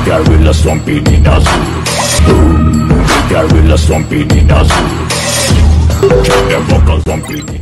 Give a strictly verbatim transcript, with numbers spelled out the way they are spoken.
gorilla stomping in a zoo. Boom, gorilla stomping in a zoo. Check the vocals stomping.